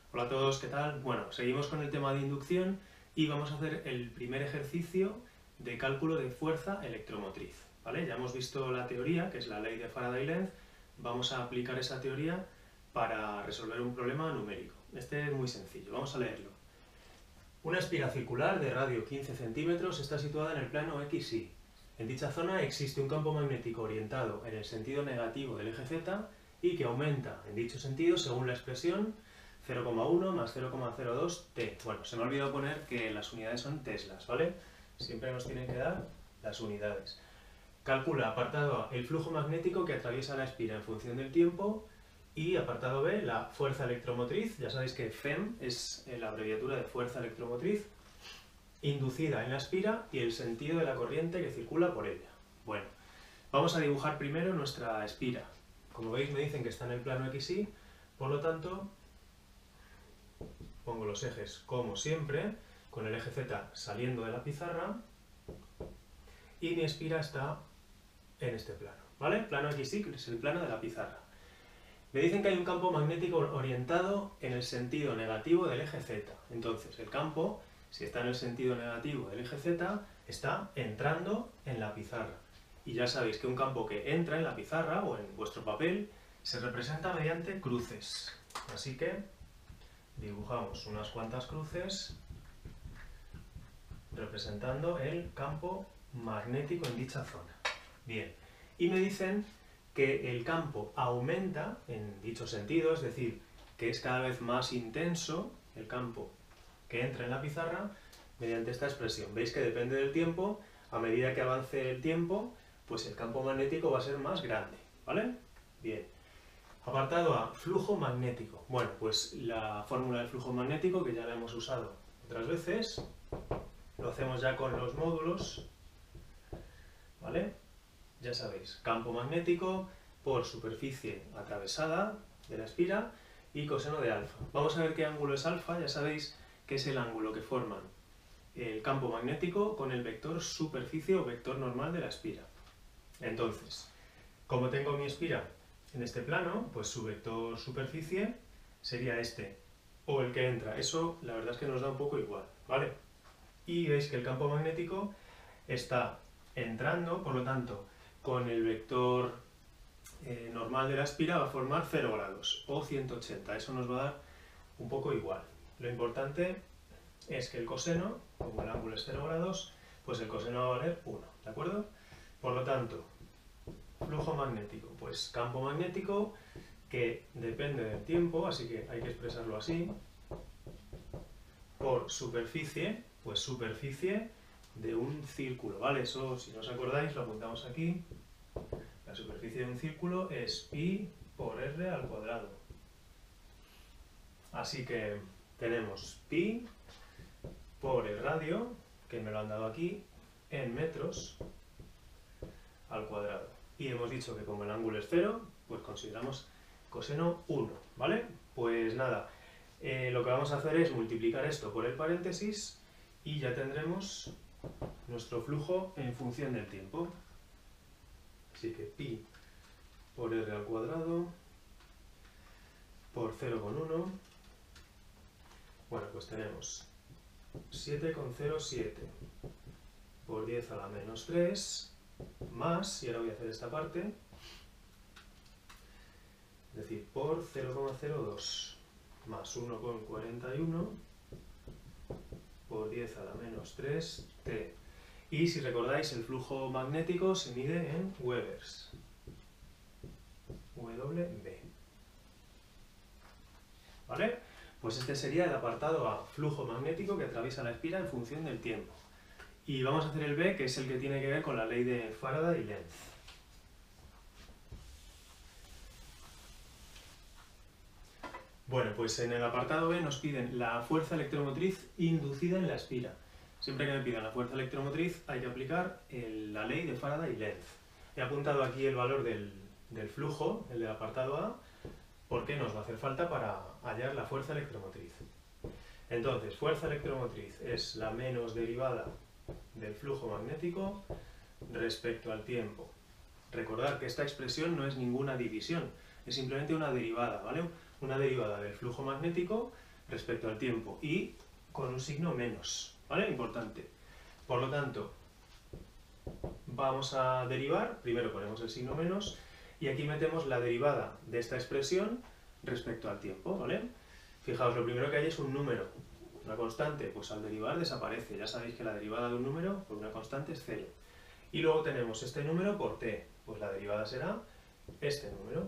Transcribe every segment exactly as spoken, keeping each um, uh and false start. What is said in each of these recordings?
Hola a todos, ¿qué tal? Bueno, seguimos con el tema de inducción y vamos a hacer el primer ejercicio de cálculo de fuerza electromotriz, ¿vale? Ya hemos visto la teoría, que es la ley de Faraday-Lenz. Vamos a aplicar esa teoría para resolver un problema numérico. Este es muy sencillo, vamos a leerlo. Una espira circular de radio quince centímetros está situada en el plano equis y. En dicha zona existe un campo magnético orientado en el sentido negativo del eje Z y que aumenta en dicho sentido según la expresión cero coma uno más cero coma cero dos T. Bueno, se me ha olvidado poner que las unidades son teslas, ¿vale? Siempre nos tienen que dar las unidades. Calcula, apartado A, el flujo magnético que atraviesa la espira en función del tiempo, y apartado B, la fuerza electromotriz. Ya sabéis que F E M es la abreviatura de fuerza electromotriz inducida en la espira y el sentido de la corriente que circula por ella. Bueno, vamos a dibujar primero nuestra espira. Como veis, me dicen que está en el plano equis y, por lo tanto, pongo los ejes como siempre, con el eje Z saliendo de la pizarra, y mi espira está en este plano, ¿vale? Plano equis y, que es el plano de la pizarra. Me dicen que hay un campo magnético orientado en el sentido negativo del eje Z. Entonces, el campo, si está en el sentido negativo del eje Z, está entrando en la pizarra. Y ya sabéis que un campo que entra en la pizarra o en vuestro papel se representa mediante cruces. Así que dibujamos unas cuantas cruces representando el campo magnético en dicha zona. Bien, y me dicen que el campo aumenta en dicho sentido, es decir, que es cada vez más intenso el campo que entra en la pizarra mediante esta expresión. Veis que depende del tiempo, a medida que avance el tiempo, pues el campo magnético va a ser más grande, ¿vale? Bien. Apartado A, flujo magnético. Bueno, pues la fórmula del flujo magnético, que ya la hemos usado otras veces, lo hacemos ya con los módulos, ¿vale? Ya sabéis, campo magnético por superficie atravesada de la espira y coseno de alfa. Vamos a ver qué ángulo es alfa. Ya sabéis que es el ángulo que forman el campo magnético con el vector superficie o vector normal de la espira. Entonces, como tengo mi espira en este plano, pues su vector superficie sería este, o el que entra. Eso la verdad es que nos da un poco igual, ¿vale? Y veis que el campo magnético está entrando, por lo tanto, con el vector eh, normal de la espira va a formar cero grados o ciento ochenta. Eso nos va a dar un poco igual. Lo importante es que el coseno, como el ángulo es cero grados, pues el coseno va a valer uno, ¿de acuerdo? Por lo tanto, flujo magnético, pues campo magnético que depende del tiempo, así que hay que expresarlo así, por superficie, pues superficie de un círculo, ¿vale? Eso, si no os acordáis, lo apuntamos aquí. La superficie de un círculo es pi por r al cuadrado. Así que tenemos pi por el radio, que me lo han dado aquí, en metros al cuadrado. Y hemos dicho que como el ángulo es cero, pues consideramos coseno uno, ¿vale? Pues nada, eh, lo que vamos a hacer es multiplicar esto por el paréntesis y ya tendremos nuestro flujo en función del tiempo. Así que pi por r al cuadrado por cero coma uno. Bueno, pues tenemos siete coma cero siete por diez a la menos tres más, y ahora voy a hacer esta parte, es decir, por cero coma cero dos más uno coma cuarenta y uno por diez a la menos tres T. Y si recordáis, el flujo magnético se mide en Webers. W B. ¿Vale? Pues este sería el apartado A, flujo magnético que atraviesa la espira en función del tiempo. Y vamos a hacer el B, que es el que tiene que ver con la ley de Faraday y Lenz. Bueno, pues en el apartado B nos piden la fuerza electromotriz inducida en la espira. Siempre que me pidan la fuerza electromotriz hay que aplicar el, la ley de Faraday y Lenz. He apuntado aquí el valor del, del flujo, el del apartado A, porque nos va a hacer falta para hallar la fuerza electromotriz. Entonces, fuerza electromotriz es la menos derivada del flujo magnético respecto al tiempo. Recordad que esta expresión no es ninguna división, es simplemente una derivada, ¿vale? Una derivada del flujo magnético respecto al tiempo y con un signo menos, ¿vale? Importante. Por lo tanto, vamos a derivar, primero ponemos el signo menos y aquí metemos la derivada de esta expresión respecto al tiempo, ¿vale? Fijaos, lo primero que hay es un número, una constante, pues al derivar desaparece, ya sabéis que la derivada de un número por una constante es cero. Y luego tenemos este número por t, pues la derivada será este número,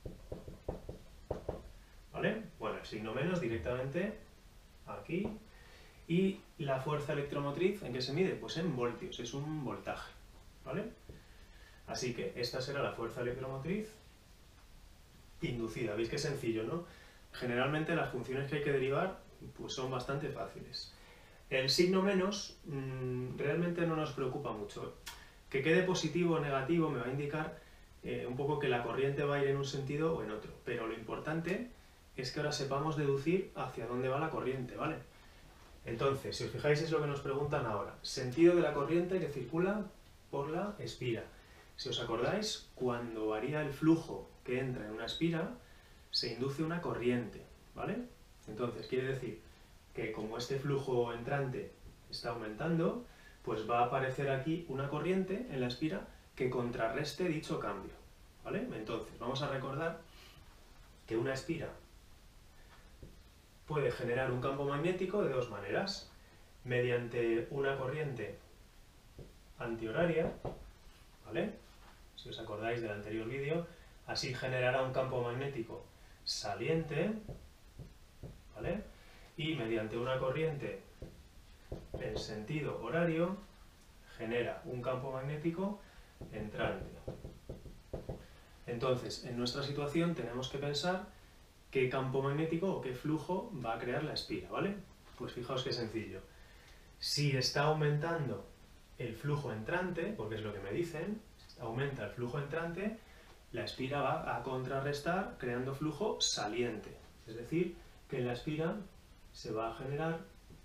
¿vale? Bueno, el signo menos directamente aquí. Y la fuerza electromotriz, ¿en qué se mide? Pues en voltios, es un voltaje, ¿vale? Así que esta será la fuerza electromotriz inducida. ¿Veis qué sencillo, no? Generalmente las funciones que hay que derivar pues son bastante fáciles. El signo menos mmm, realmente no nos preocupa mucho. Que quede positivo o negativo me va a indicar eh, un poco que la corriente va a ir en un sentido o en otro. Pero lo importante es que ahora sepamos deducir hacia dónde va la corriente, ¿vale? Entonces, si os fijáis es lo que nos preguntan ahora. Sentido de la corriente que circula por la espira. Si os acordáis, cuando varía el flujo que entra en una espira, se induce una corriente, ¿vale? Entonces, quiere decir que como este flujo entrante está aumentando, pues va a aparecer aquí una corriente en la espira que contrarreste dicho cambio, ¿vale? Entonces, vamos a recordar que una espira puede generar un campo magnético de dos maneras, mediante una corriente antihoraria, ¿vale? Si os acordáis del anterior vídeo, así generará un campo magnético saliente, ¿vale? Y mediante una corriente en sentido horario, genera un campo magnético entrante. Entonces, en nuestra situación tenemos que pensar qué campo magnético o qué flujo va a crear la espira, ¿vale? Pues fijaos qué sencillo. Si está aumentando el flujo entrante, porque es lo que me dicen, aumenta el flujo entrante, la espira va a contrarrestar creando flujo saliente. Es decir, que en la espira se va a generar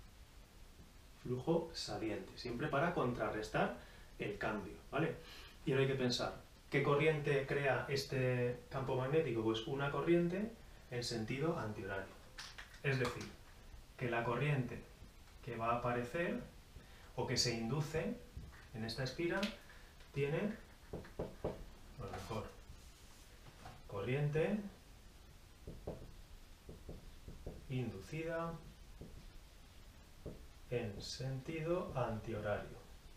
flujo saliente, siempre para contrarrestar el cambio, ¿vale? Y ahora hay que pensar, ¿qué corriente crea este campo magnético? Pues una corriente en sentido antihorario. Es decir, que la corriente que va a aparecer o que se induce en esta espira tiene, a lo mejor, corriente inducida en sentido antihorario.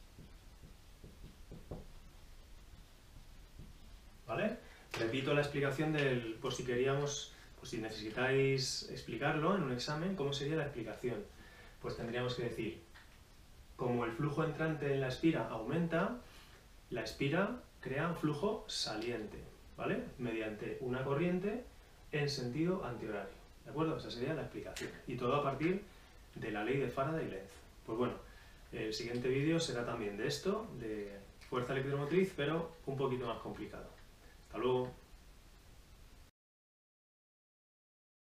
¿Vale? Repito la explicación del, por si queríamos, pues si necesitáis explicarlo en un examen, ¿cómo sería la explicación? Pues tendríamos que decir, como el flujo entrante en la espira aumenta, la espira crea un flujo saliente, ¿vale? Mediante una corriente en sentido antihorario, ¿de acuerdo? Esa sería la explicación. Y todo a partir de la ley de Faraday-Lenz. Pues bueno, el siguiente vídeo será también de esto, de fuerza electromotriz, pero un poquito más complicado. Hasta luego.